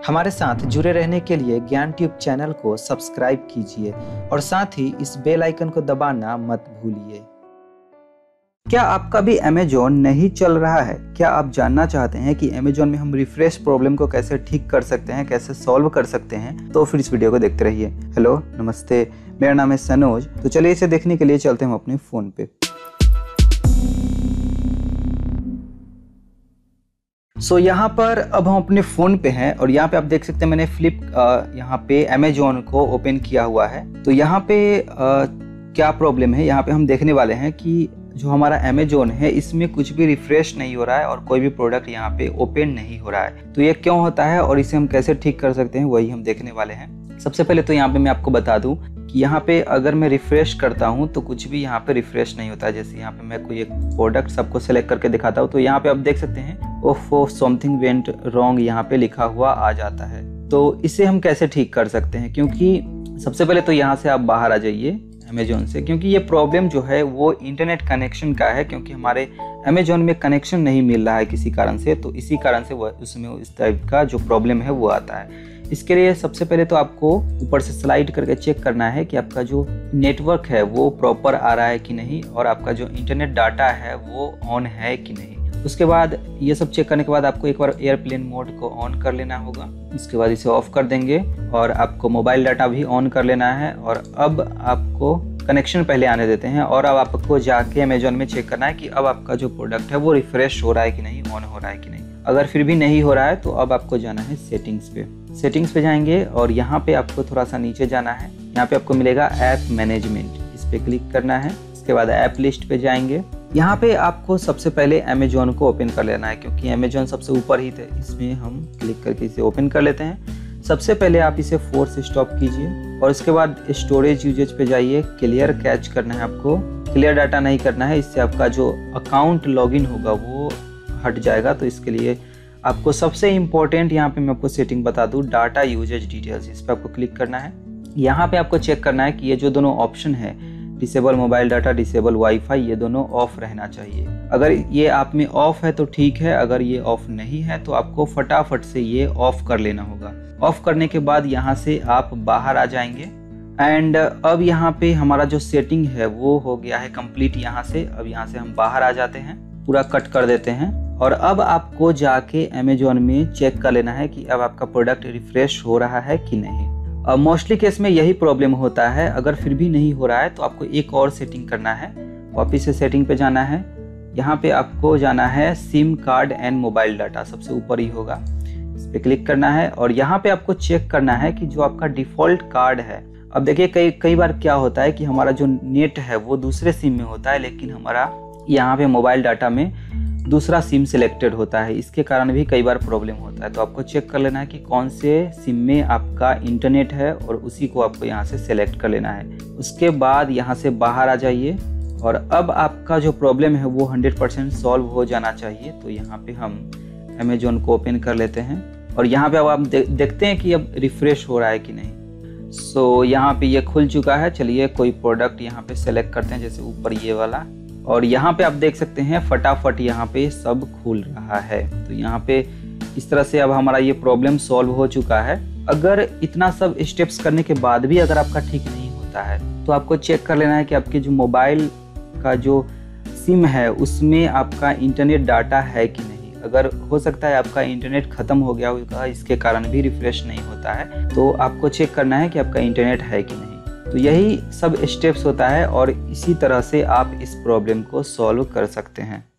हमारे साथ जुड़े रहने के लिए ज्ञान ट्यूब चैनल को सब्सक्राइब कीजिए और साथ ही इस बेल आइकन को दबाना मत भूलिए। क्या आपका भी अमेजॉन नहीं चल रहा है? क्या आप जानना चाहते हैं कि अमेजॉन में हम रिफ्रेश प्रॉब्लम को कैसे ठीक कर सकते हैं, कैसे सॉल्व कर सकते हैं? तो फिर इस वीडियो को देखते रहिए। हेलो, नमस्ते, मेरा नाम है सनोज। तो चलिए इसे देखने के लिए चलते हैं अपने फ़ोन पे। यहाँ पर अब हम अपने फ़ोन पे हैं और यहाँ पे आप देख सकते हैं मैंने यहाँ पे अमेजॉन को ओपन किया हुआ है। तो यहाँ पे क्या प्रॉब्लम है, यहाँ पे हम देखने वाले हैं कि जो हमारा अमेजॉन है इसमें कुछ भी रिफ्रेश नहीं हो रहा है और कोई भी प्रोडक्ट यहाँ पे ओपन नहीं हो रहा है। तो ये क्यों होता है और इसे हम कैसे ठीक कर सकते हैं, वही हम देखने वाले हैं। सबसे पहले तो यहाँ पे मैं आपको बता दूं कि यहाँ पे अगर मैं रिफ्रेश करता हूँ तो कुछ भी यहाँ पे रिफ्रेश नहीं होता है। जैसे यहाँ पे मैं कोई एक प्रोडक्ट सबको सेलेक्ट करके दिखाता हूँ तो यहाँ पे आप देख सकते हैं ओफो समथिंग वेंट रॉन्ग यहाँ पे लिखा हुआ आ जाता है। तो इसे हम कैसे ठीक कर सकते हैं, क्योंकि सबसे पहले तो यहाँ से आप बाहर आ जाइए अमेजॉन से, क्योंकि ये प्रॉब्लम जो है वो इंटरनेट कनेक्शन का है, क्योंकि हमारे अमेजॉन में कनेक्शन नहीं मिल रहा है किसी कारण से। तो इसी कारण से वो उसमें इस टाइप का जो प्रॉब्लम है वो आता है। इसके लिए सबसे पहले तो आपको ऊपर से स्लाइड करके चेक करना है कि आपका जो नेटवर्क है वो प्रॉपर आ रहा है कि नहीं और आपका जो इंटरनेट डाटा है वो ऑन है कि नहीं। उसके बाद ये सब चेक करने के बाद आपको एक बार एयरप्लेन मोड को ऑन कर लेना होगा। इसके बाद इसे ऑफ कर देंगे और आपको मोबाइल डाटा भी ऑन कर लेना है। और अब आपको कनेक्शन पहले आने देते हैं और अब आपको जाके अमेजॉन में चेक करना है कि अब आपका जो प्रोडक्ट है वो रिफ्रेश हो रहा है कि नहीं, ऑन हो रहा है कि नहीं। अगर फिर भी नहीं हो रहा है तो अब आपको जाना है सेटिंग्स पे जाएंगे और यहाँ पे आपको थोड़ा सा नीचे जाना है। यहाँ पे आपको मिलेगा ऐप मैनेजमेंट, इस पे क्लिक करना है। इसके बाद ऐप लिस्ट पे जाएंगे। यहाँ पे आपको सबसे पहले अमेजॉन को ओपन कर लेना है, क्योंकि अमेजॉन सबसे ऊपर ही थे। इसमें हम क्लिक करके इसे ओपन कर लेते हैं। सबसे पहले आप इसे फोर्स स्टॉप कीजिए और उसके बाद स्टोरेज यूजेज पे जाइए। क्लियर कैच करना है आपको, क्लियर डाटा नहीं करना है, इससे आपका जो अकाउंट लॉगिन होगा वो हट जाएगा। तो इसके लिए आपको सबसे इम्पोर्टेंट यहाँ पे मैं आपको सेटिंग बता दूँ, डाटा यूजेज डिटेल्स, इस पर आपको क्लिक करना है। यहाँ पे आपको चेक करना है कि ये जो दोनों ऑप्शन है, disable mobile data, disable wifi, ये दोनों ऑफ रहना चाहिए। अगर ये आप में ऑफ है तो ठीक है, अगर ये ऑफ नहीं है तो आपको फटाफट से ये ऑफ कर लेना होगा। ऑफ करने के बाद यहाँ से आप बाहर आ जाएंगे एंड अब यहाँ पे हमारा जो सेटिंग है वो हो गया है कंप्लीट। यहाँ से अब यहाँ से हम बाहर आ जाते हैं, पूरा कट कर देते हैं और अब आपको जाके अमेजॉन में चेक कर लेना है कि अब आपका प्रोडक्ट रिफ्रेश हो रहा है कि नहीं। मोस्टली केस में यही प्रॉब्लम होता है। अगर फिर भी नहीं हो रहा है तो आपको एक और सेटिंग करना है। वापिस से सेटिंग पे जाना है। यहाँ पे आपको जाना है SIM card and mobile data, सबसे ऊपर ही होगा, इस पे क्लिक करना है और यहाँ पे आपको चेक करना है कि जो आपका डिफ़ॉल्ट कार्ड है। अब देखिए कई बार क्या होता है कि हमारा जो नेट है वो दूसरे सिम में होता है, लेकिन हमारा यहाँ पे मोबाइल डाटा में दूसरा सिम सिलेक्टेड होता है। इसके कारण भी कई बार प्रॉब्लम होता है। तो आपको चेक कर लेना है कि कौन से सिम में आपका इंटरनेट है और उसी को आपको यहाँ से सिलेक्ट कर लेना है। उसके बाद यहाँ से बाहर आ जाइए और अब आपका जो प्रॉब्लम है वो 100% सॉल्व हो जाना चाहिए। तो यहाँ पे हम अमेजॉन को ओपन कर लेते हैं और यहाँ पे अब आप देखते हैं कि अब रिफ्रेश हो रहा है कि नहीं। यहाँ पे ये खुल चुका है। चलिए कोई प्रोडक्ट यहाँ पे सेलेक्ट करते हैं, जैसे ऊपर ये वाला, और यहाँ पे आप देख सकते हैं फटाफट यहाँ पे सब खुल रहा है। तो यहाँ पे इस तरह से अब हमारा ये प्रॉब्लम सॉल्व हो चुका है। अगर इतना सब स्टेप्स करने के बाद भी अगर आपका ठीक नहीं होता है तो आपको चेक कर लेना है कि आपके जो मोबाइल का जो सिम है उसमें आपका इंटरनेट डाटा है कि नहीं। अगर हो सकता है आपका इंटरनेट ख़त्म हो गया होगा, इसके कारण भी रिफ्रेश नहीं होता है, तो आपको चेक करना है कि आपका इंटरनेट है कि नहीं। तो यही सब स्टेप्स होता है और इसी तरह से आप इस प्रॉब्लम को सॉल्व कर सकते हैं।